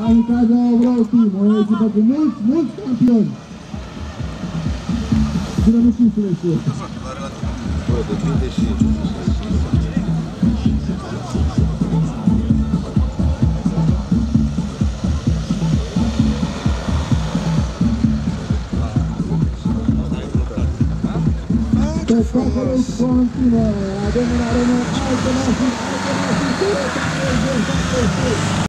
în casa Brau Team, o echipă cu mulți campioni. Bine, nu știu să le știu. Bă, depinde și... Spectacolul continuă, avem în arenă alte mașini,